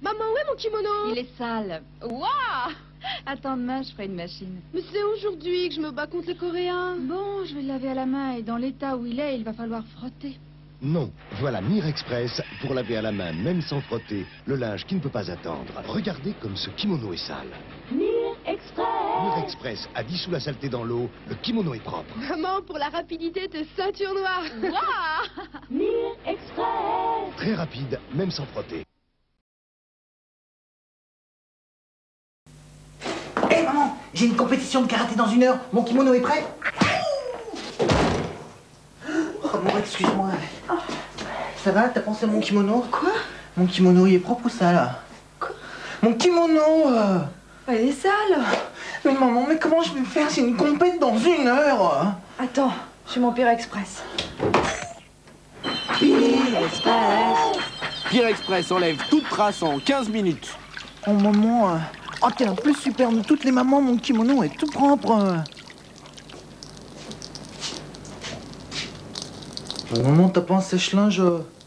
Maman, où est mon kimono? Il est sale. Waouh! Attends, demain, je ferai une machine. Mais c'est aujourd'hui que je me bats contre les Coréens. Bon, je vais le laver à la main et dans l'état où il est, il va falloir frotter. Non, voilà Mire Express pour laver à la main, même sans frotter, le linge qui ne peut pas attendre. Regardez comme ce kimono est sale. Mire Express. Mire Express a dissous la saleté dans l'eau, le kimono est propre. Maman, pour la rapidité de ceinture noire. Waouh! Mire Express. Très rapide, même sans frotter. Hé maman, j'ai une compétition de karaté dans 1 heure. Mon kimono est prêt? Oh maman, excuse-moi. Ça va? T'as pensé à mon kimono? Quoi? Mon kimono, il est propre ou sale? Quoi? Mon kimono Elle est sale. Mais maman, mais comment je vais faire? C'est une compète dans 1 heure. Attends, je suis mon Pire Express. Pire Express. Pire Express enlève toute trace en 15 minutes. Oh maman, oh t'es la plus super de toutes les mamans, mon kimono est tout propre. Oh, maman, t'as pas un sèche-linge